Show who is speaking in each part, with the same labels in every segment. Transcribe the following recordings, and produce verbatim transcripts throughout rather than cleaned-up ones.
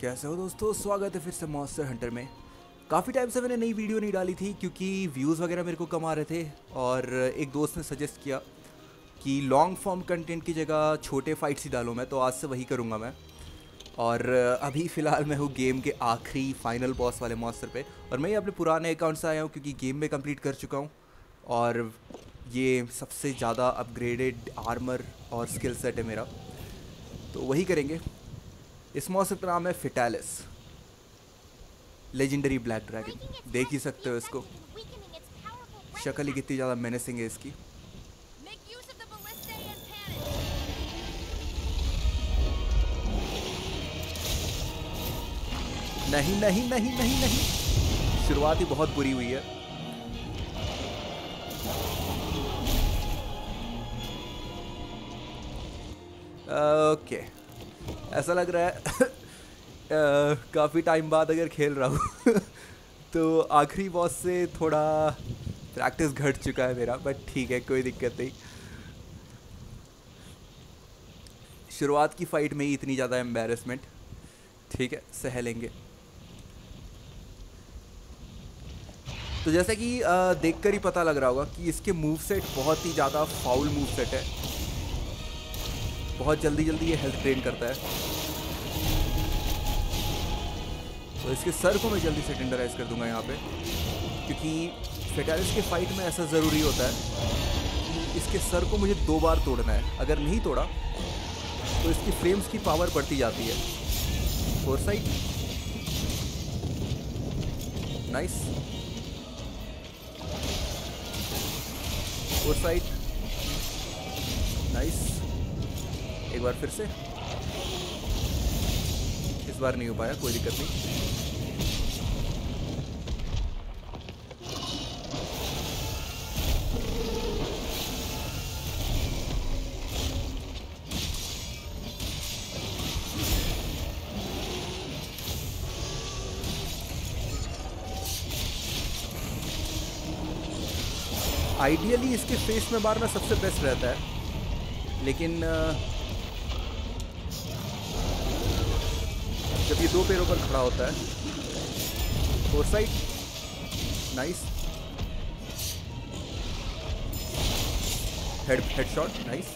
Speaker 1: कैसे हो दोस्तों, स्वागत है फिर से मॉन्स्टर हंटर में। काफ़ी टाइम से मैंने नई वीडियो नहीं डाली थी क्योंकि व्यूज़ वगैरह मेरे को कम आ रहे थे और एक दोस्त ने सजेस्ट किया कि लॉन्ग फॉर्म कंटेंट की जगह छोटे फाइट्स ही डालूँ मैं, तो आज से वही करूँगा मैं। और अभी फ़िलहाल मैं हूँ गेम के आखिरी फाइनल बॉस वाले मॉन्स्टर पे और मैं ये अपने पुराने अकाउंट से आया हूँ क्योंकि गेम में कंप्लीट कर चुका हूँ और ये सबसे ज़्यादा अपग्रेडेड आर्मर और स्किल सेट है मेरा, तो वही करेंगे। इस मॉन्स्टर का नाम है फेटालिस, लेजेंडरी ब्लैक ड्रैगन। देख ही सकते हो इसको, शक्ल ही कितनी ज़्यादा मेनेसिंग है इसकी। नहीं नहीं नहीं नहीं नहीं, शुरुआत ही बहुत बुरी हुई है। ओके, ऐसा लग रहा है काफ़ी टाइम बाद अगर खेल रहा हूँ तो आखिरी बॉस से थोड़ा प्रैक्टिस घट चुका है मेरा, बट ठीक है, कोई दिक्कत नहीं। शुरुआत की फ़ाइट में ही इतनी ज़्यादा एम्बैरेसमेंट, ठीक है, सह लेंगे। तो जैसा कि देखकर ही पता लग रहा होगा कि इसके मूव सेट बहुत ही ज़्यादा फाउल मूव सेट है। बहुत जल्दी जल्दी ये हेल्थ ड्रेन करता है, तो इसके सर को मैं जल्दी से टेंडराइज कर दूंगा यहाँ पे, क्योंकि फेटालिस के फाइट में ऐसा ज़रूरी होता है कि इसके सर को मुझे दो बार तोड़ना है। अगर नहीं तोड़ा तो इसकी फ्रेम्स की पावर बढ़ती जाती है। Foresight, nice, foresight, nice. एक बार फिर से, इस बार नहीं हो पाया, कोई दिक्कत नहीं। आइडियली इसके फेस में मारना सबसे बेस्ट रहता है, लेकिन जब ये दो पैरों पर खड़ा होता है। Foresight, nice, head headshot, nice,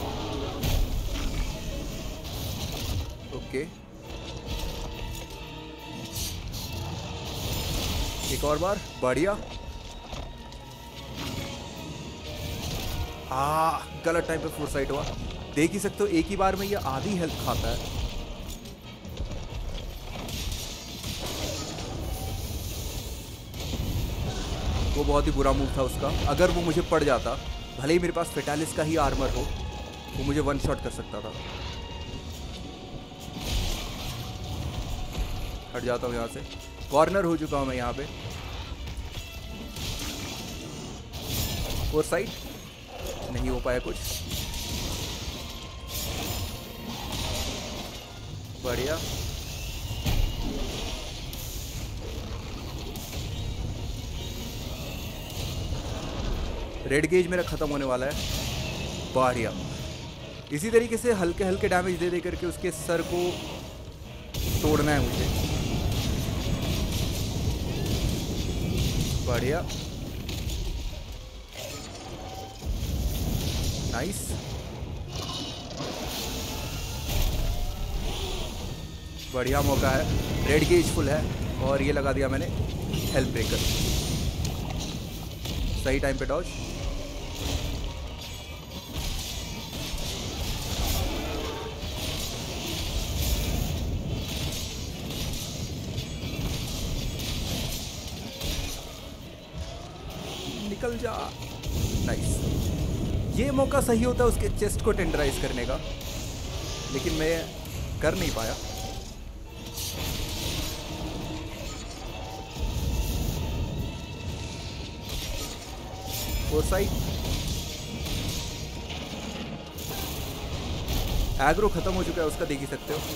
Speaker 1: okay, एक और बार, बढ़िया। आ गलत टाइम पे फोरसाइट हुआ। देख ही सकते हो एक ही बार में ये आधी हेल्थ खाता है। वो बहुत ही बुरा मूव था उसका। अगर वो मुझे पड़ जाता, भले ही मेरे पास फेटालिस का ही आर्मर हो, वो मुझे वन शॉट कर सकता था। हट जाता हूँ यहाँ से, कॉर्नर हो चुका हूँ मैं यहाँ पे। फोरसाइट, नहीं हो पाया कुछ, बढ़िया। रेड गेज मेरा खत्म होने वाला है, बढ़िया। इसी तरीके से हल्के हल्के डैमेज दे दे करके उसके सर को तोड़ना है मुझे, बढ़िया, नाइस। बढ़िया मौका है, रेड गेज फुल है और ये लगा दिया मैंने हेल्थ ब्रेकर। सही टाइम पे डॉज, निकल जा, नाइस। ये मौका सही होता है उसके चेस्ट को टेंडराइज करने का, लेकिन मैं कर नहीं पाया। फोरसाइट, एग्रो खत्म हो चुका है उसका, देख ही सकते हो।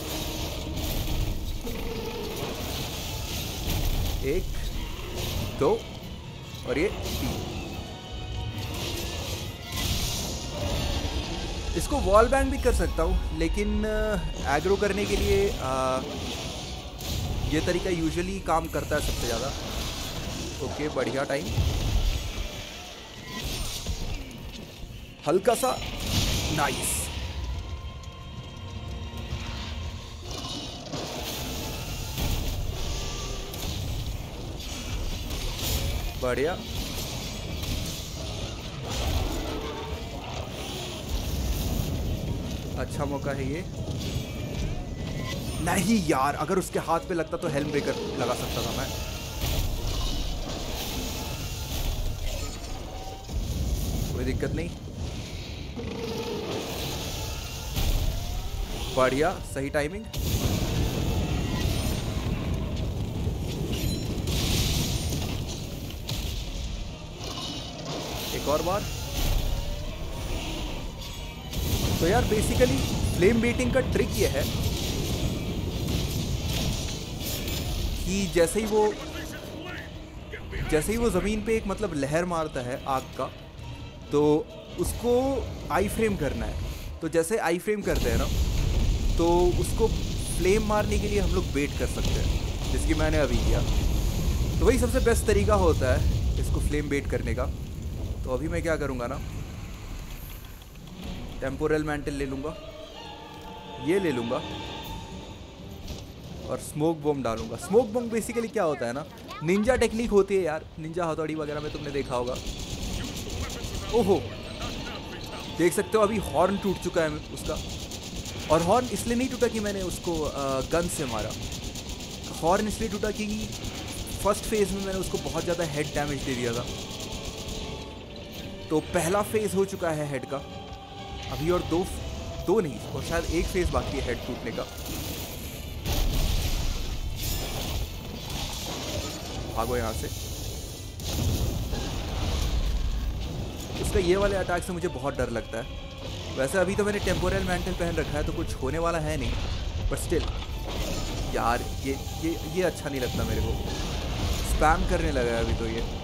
Speaker 1: एक, दो और ये तीन। इसको वॉल बैंग भी कर सकता हूँ, लेकिन एग्रो करने के लिए आ, ये तरीका यूजुअली काम करता है सबसे ज़्यादा। ओके बढ़िया टाइम, हल्का सा, नाइस। बढ़िया, अच्छा मौका है ये। नहीं यार, अगर उसके हाथ पे लगता तो हेल्म ब्रेकर लगा सकता था मैं। कोई दिक्कत नहीं, बढ़िया, सही टाइमिंग। एक और बार। तो यार बेसिकली फ्लेम बेटिंग का ट्रिक ये है कि जैसे ही वो जैसे ही वो ज़मीन पे एक मतलब लहर मारता है आग का, तो उसको आई फ्रेम करना है। तो जैसे आई फ्रेम करते हैं ना, तो उसको फ्लेम मारने के लिए हम लोग बेट कर सकते हैं, जिसकी मैंने अभी किया। तो वही सबसे बेस्ट तरीका होता है इसको फ्लेम बेट करने का। तो अभी मैं क्या करूँगा ना, टेम्पोरल मैंटल ले लूँगा, ये ले लूँगा और स्मोक बॉम्ब डालूंगा। स्मोक बॉम्ब बेसिकली क्या होता है ना, निंजा टेक्निक होती है यार, निंजा हथौड़ी वगैरह में तुमने देखा होगा। ओहो, देख सकते हो अभी हॉर्न टूट चुका है उसका। और हॉर्न इसलिए नहीं टूटा कि मैंने उसको गन से मारा, हॉर्न इसलिए टूटा कि फर्स्ट फेज में मैंने उसको बहुत ज़्यादा हेड डैमेज दे दिया था। तो पहला फेज हो चुका है हेड का अभी, और दो दो नहीं और शायद एक फेज बाकी है हेड टूटने का। भागो यहाँ से। उसका ये वाले अटैक से मुझे बहुत डर लगता है। वैसे अभी तो मैंने टेम्पोरल मैंटल पहन रखा है तो कुछ होने वाला है नहीं, बट स्टिल यार ये ये ये अच्छा नहीं लगता मेरे को। स्पैम करने लगा है अभी तो ये।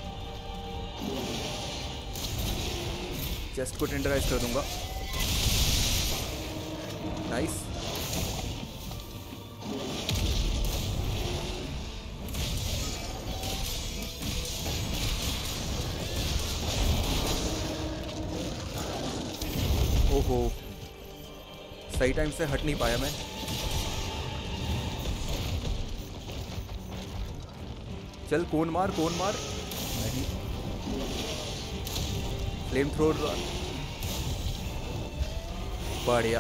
Speaker 1: चेस्ट को टेंडराइज कर दूंगा, नाइस। ओहो, सही टाइम से हट नहीं पाया मैं। चल कौन मार कौन मार, नहीं फ्लेम थ्रोर, बढ़िया।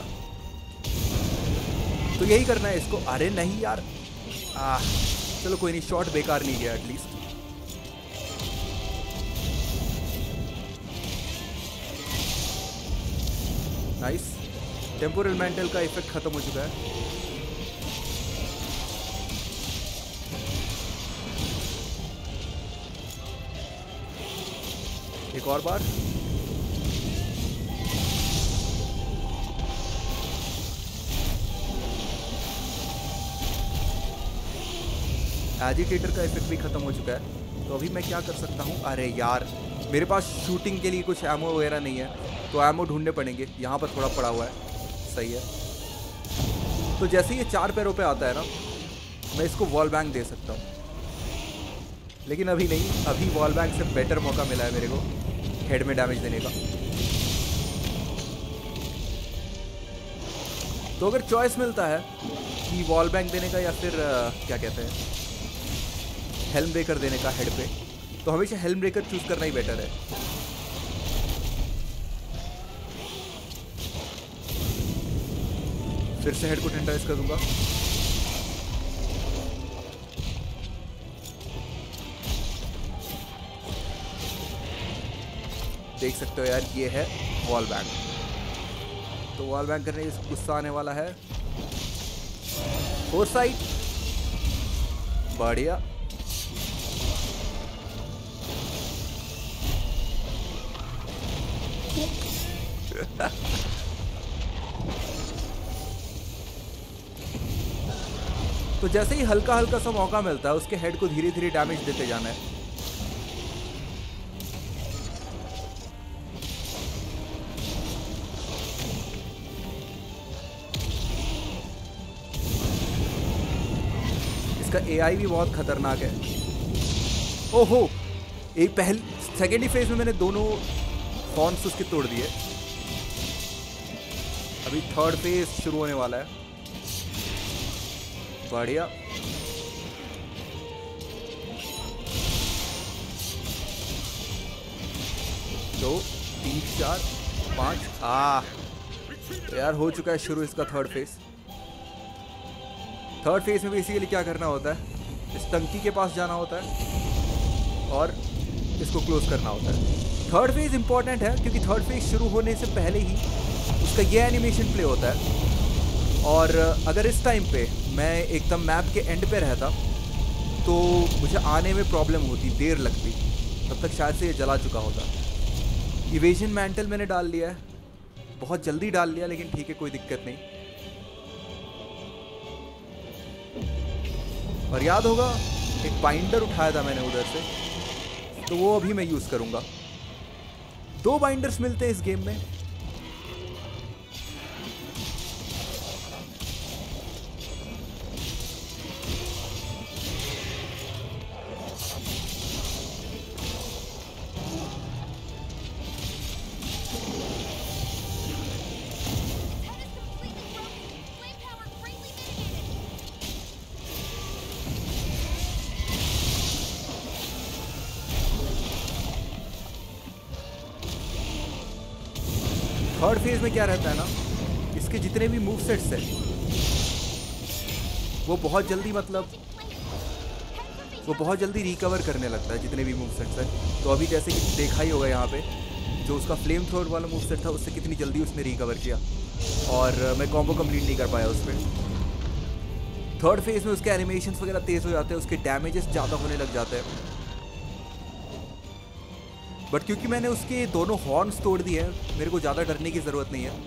Speaker 1: तो यही करना है इसको। अरे नहीं यार, आ, चलो कोई नहीं, शॉट बेकार नहीं गया एटलीस्ट। नाइस, टेम्पोरल मेंटल का इफेक्ट खत्म हो चुका है। एक और बार, एजिटेटर का इफेक्ट भी खत्म हो चुका है। तो अभी मैं क्या कर सकता हूँ, अरे यार मेरे पास शूटिंग के लिए कुछ एमो वगैरह नहीं है, तो एमो ढूंढने पड़ेंगे। यहाँ पर थोड़ा पड़ा हुआ है, सही है। तो जैसे ये चार पैरों पे आता है ना, मैं इसको वॉल बैंग दे सकता हूँ, लेकिन अभी नहीं। अभी वॉल बैंग से बेटर मौका मिला है मेरे को हेड में डैमेज देने का। तो अगर चॉइस मिलता है कि वॉल बैंग देने का या फिर क्या कहते हैं हेल्म ब्रेकर देने का हेड पे, तो हमेशा हेल्म ब्रेकर चूज करना ही बेटर है। फिर से हेड को टेंडराइज कर दूंगा। देख सकते हो यार, ये है वॉल बैंग। तो वॉल बैंग करने से गुस्सा आने वाला है। फोर साइड, बढ़िया। तो जैसे ही हल्का हल्का सा मौका मिलता है, उसके हेड को धीरे धीरे डैमेज देते जाना है। इसका एआई भी बहुत खतरनाक है। ओहो, एक पहले सेकेंड ही फेज में मैंने दोनों हॉर्न्स उसके तोड़ दिए। अभी थर्ड फेज शुरू होने वाला है। बढ़िया। दो तीन चार पाँच। आ तो यार हो चुका है शुरू इसका थर्ड फेज। थर्ड फेज में बेसिकली क्या करना होता है, इस टंकी के पास जाना होता है और इसको क्लोज करना होता है। थर्ड फेज इंपॉर्टेंट है क्योंकि थर्ड फेज शुरू होने से पहले ही उसका ये एनिमेशन प्ले होता है। और अगर इस टाइम पे मैं एकदम मैप के एंड पे रहता तो मुझे आने में प्रॉब्लम होती, देर लगती, तब तक शायद से ये जला चुका होता। इवेजन मैंटल मैंने डाल लिया है, बहुत जल्दी डाल लिया, लेकिन ठीक है, कोई दिक्कत नहीं। और याद होगा एक बाइंडर उठाया था मैंने उधर से, तो वो अभी मैं यूज़ करूँगा। दो बाइंडर्स मिलते हैं इस गेम में। थर्ड फेज में क्या रहता है ना, इसके जितने भी मूव सेट्स हैं वो बहुत जल्दी मतलब वो बहुत जल्दी रिकवर करने लगता है, जितने भी मूव सेट्स हैं। तो अभी जैसे कि देखा ही होगा यहाँ पे, जो उसका फ्लेम थ्रोअर वाला मूव सेट था उससे कितनी जल्दी उसने रिकवर किया, और मैं कॉम्बो कंप्लीट नहीं कर पाया उस पर। थर्ड फेज में उसके एनिमेशंस वगैरह तेज़ हो जाते हैं, उसके डैमेजेस ज़्यादा होने लग जाते हैं। बट क्योंकि मैंने उसके दोनों हॉर्न्स तोड़ दिए हैं, मेरे को ज़्यादा डरने की ज़रूरत नहीं है।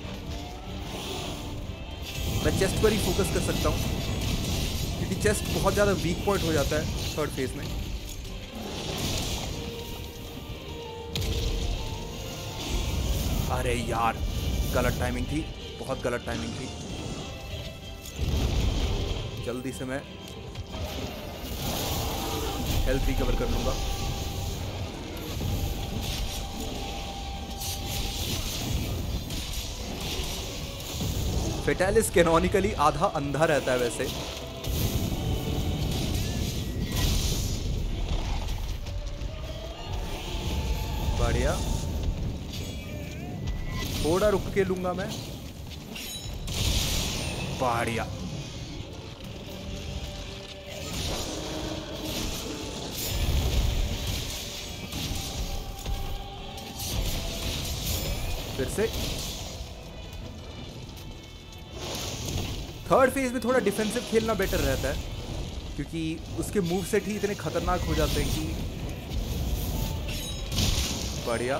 Speaker 1: मैं चेस्ट पर ही फोकस कर सकता हूँ क्योंकि चेस्ट बहुत ज़्यादा वीक पॉइंट हो जाता है थर्ड फेज में। अरे यार, गलत टाइमिंग थी, बहुत गलत टाइमिंग थी। जल्दी से मैं हेल्थ रिकवर कर लूँगा। फेटालिस कैनोनिकली आधा अंधा रहता है वैसे। बढ़िया, थोड़ा रुक के लूंगा मैं। बढ़िया, फिर से। थर्ड फेज में थोड़ा डिफेंसिव खेलना बेटर रहता है क्योंकि उसके मूव सेट ही इतने खतरनाक हो जाते हैं कि। बढ़िया,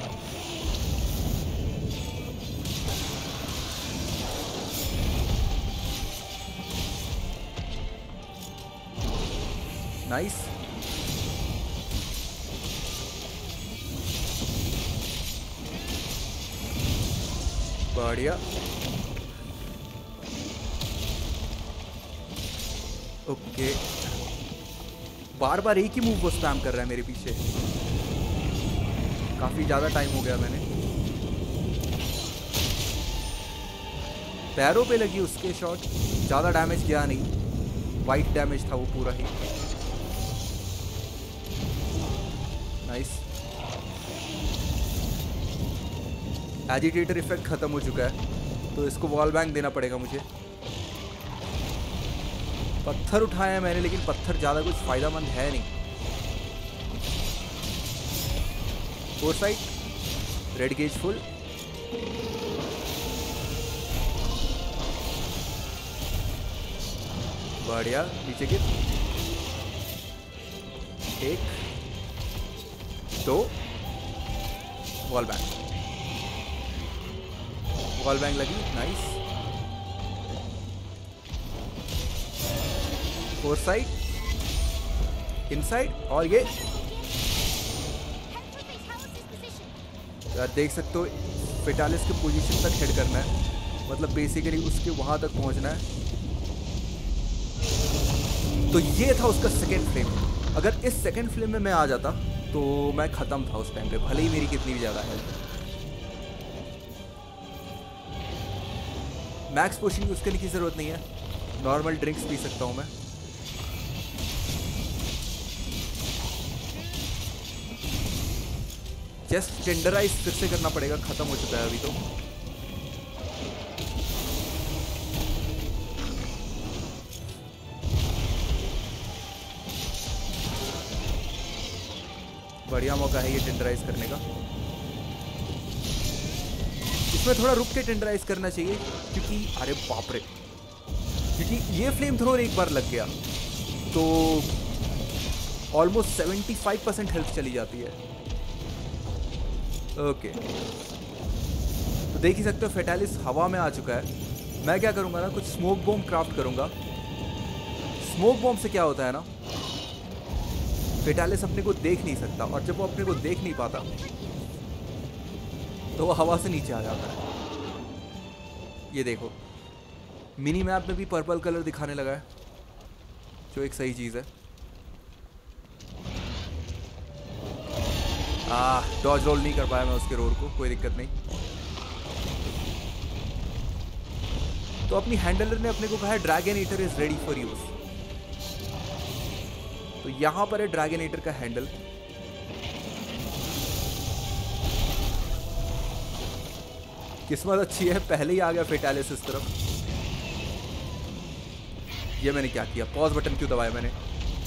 Speaker 1: नाइस। बढ़िया, ओके। बार बार एक ही मूव को स्पैम कर रहा है मेरे पीछे। काफी ज्यादा टाइम हो गया। मैंने पैरों पे लगी उसके शॉट, ज्यादा डैमेज गया नहीं, वाइट डैमेज था वो पूरा ही। नाइस। एजिटेटर इफेक्ट खत्म हो चुका है तो इसको वॉल बैंक देना पड़ेगा मुझे। पत्थर उठाया मैंने, लेकिन पत्थर ज़्यादा कुछ फ़ायदेमंद है नहीं। Foresight, red gauge full. बढ़िया, नीचे गिर। एक दो, वॉल बैंक, वॉल बैंक लगी, नाइस। फोर साइड, इनसाइड, और ये यार देख सकते हो फेटालिस के पोजीशन तक हेड करना है, मतलब बेसिकली उसके वहां तक पहुंचना है। तो ये था उसका सेकेंड फ्लेम। अगर इस सेकेंड फ्लेम में मैं आ जाता तो मैं ख़त्म था उस टाइम पे, भले ही मेरी कितनी भी ज़्यादा है। मैक्स पोशन यूज़ करने की ज़रूरत नहीं है, नॉर्मल ड्रिंक्स पी सकता हूँ मैं। जस्ट टेंडराइज फिर से करना पड़ेगा, ख़त्म हो चुका है अभी तो। बढ़िया मौका है ये टेंडराइज करने का। इसमें थोड़ा रुक के टेंडराइज करना चाहिए क्योंकि अरे बाप रे, क्योंकि ये फ्लेम थ्रोर एक बार लग गया तो almost seventy five percent health चली जाती है। ओके, तो देख ही सकते हो फेटालिस हवा में आ चुका है। मैं क्या करूँगा ना, कुछ स्मोक बॉम्ब क्राफ्ट करूँगा। स्मोक बॉम्ब से क्या होता है ना, फेटालिस अपने को देख नहीं सकता, और जब वो अपने को देख नहीं पाता तो वो हवा से नीचे आ जाता है। ये देखो मिनी मैप में भी पर्पल कलर दिखाने लगा है, जो एक सही चीज़ है। आ डॉज रोल नहीं कर पाया मैं उसके रोल को, कोई दिक्कत नहीं। तो अपनी हैंडलर ने अपने को कहा है dragonator is ready for use. तो यहां पर है ड्रैगन ईटर का हैंडल। किस्मत अच्छी है, पहले ही आ गया फेटालिस इस तरफ। ये मैंने क्या किया, पॉज बटन क्यों दबाया मैंने।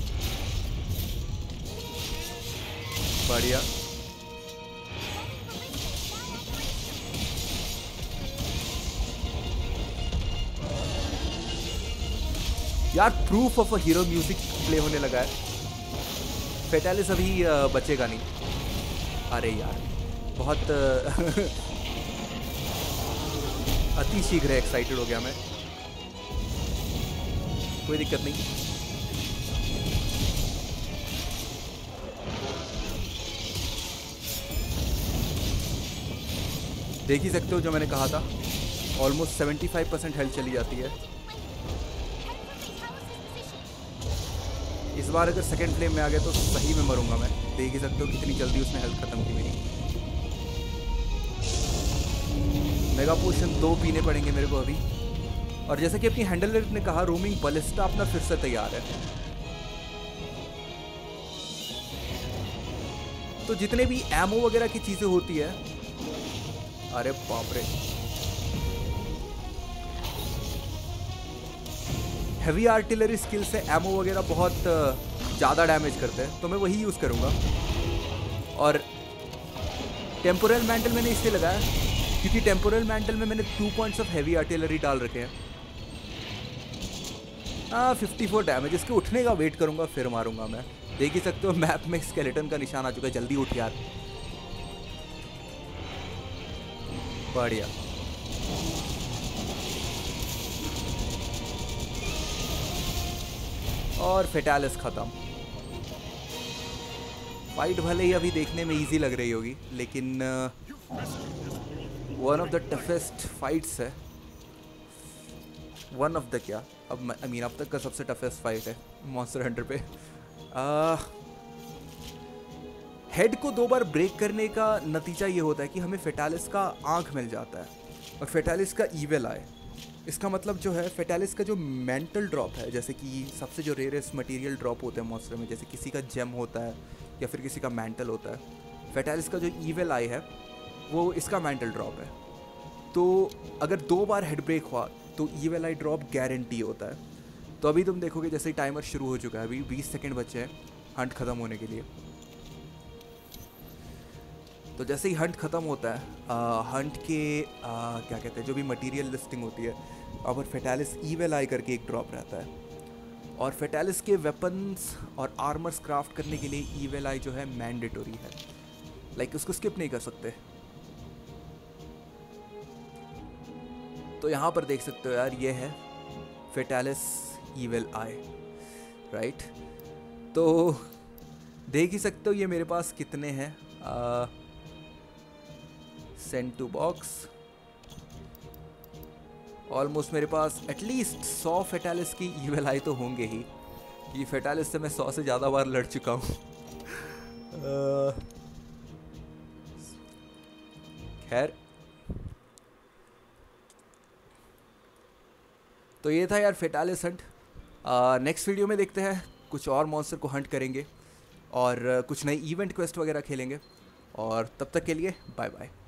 Speaker 1: बढ़िया, यार proof of a hero music play होने लगा है। फेटालिस अभी बचेगा नहीं। अरे यार बहुत अति शीघ्र एक्साइटेड हो गया मैं, कोई दिक्कत नहीं। देख ही सकते हो जो मैंने कहा था, almost seventy five percent health चली जाती है। इस बार अगर सेकेंड फ्लेम में आ गया तो सही में मरूंगा मैं। देख ही सकते हो कितनी जल्दी उसने हेल्थ खत्म की मेरी। मेगा पोशन दो पीने पड़ेंगे मेरे को अभी। और जैसे कि अपनी हैंडलर ने कहा, रोमिंग बलिस्टा अपना फिर से तैयार है। तो जितने भी एमओ वगैरह की चीजें होती है, अरे बाप रे, हैवी आर्टिलरी स्किल से एमओ वगैरह बहुत ज़्यादा डैमेज करते हैं, तो मैं वही यूज़ करूँगा। और टेम्पोरल मैंटल मैंने इसलिए लगाया क्योंकि टेम्पोरल मैंटल में मैंने two points of heavy artillery डाल रखे हैं। हाँ फिफ्टी फोर डैमेज, इसके उठने का वेट करूँगा फिर मारूंगा मैं। देख ही सकते हो मैप में स्केलेटन का निशान आ चुका है, जल्दी उठ यार। बढ़िया, और फेटालिस खत्म। फाइट भले ही अभी देखने में इजी लग रही होगी, लेकिन one of the toughest fights है। वन ऑफ द क्या, अब आई मीन अब तक का सबसे टफेस्ट फाइट है मॉन्स्टर हंटर पे। हेड को दो बार ब्रेक करने का नतीजा ये होता है कि हमें फेटालिस का आंख मिल जाता है और फेटालिस का ईवेल आए। इसका मतलब जो है फेटालिस का जो मेंटल ड्रॉप है, जैसे कि सबसे जो रेयरेस्ट मटेरियल ड्रॉप होते हैं मॉन्स्टर में, जैसे किसी का जेम होता है या फिर किसी का मेंटल होता है, फेटालिस का जो ईवेल आई है वो इसका मेंटल ड्रॉप है। तो अगर दो बार हेड ब्रेक हुआ तो ईवेल आई ड्रॉप गारंटी होता है। तो अभी तुम देखोगे जैसे ही टाइमर शुरू हो चुका है, अभी बीस सेकेंड बचे हैं हंट ख़त्म होने के लिए। तो जैसे ही हंट ख़त्म होता है, आ, हंट के आ, क्या कहते हैं, जो भी मटेरियल लिस्टिंग होती है, और फेटालिस ईवेल आई करके एक ड्रॉप रहता है। और फेटालिस के वेपन्स और आर्मर्स क्राफ्ट करने के लिए ईवेल आई जो है मैंडेटरी है, लाइक उसको स्किप नहीं कर सकते। तो यहाँ पर देख सकते हो यार, ये है फेटालिस ईवेल आई, राइट। तो देख ही सकते हो ये मेरे पास कितने हैं। सेंड टू बॉक्स, ऑलमोस्ट मेरे पास एटलीस्ट सौ फेटालिस की ईवेल आई तो होंगे ही। कि फेटालिस से मैं सौ से ज़्यादा बार लड़ चुका हूँ। खैर, तो ये था यार फेटालिस हंट। नेक्स्ट वीडियो में देखते हैं, कुछ और मॉन्स्टर को हंट करेंगे और कुछ नई इवेंट क्वेस्ट वगैरह खेलेंगे। और तब तक के लिए बाय बाय।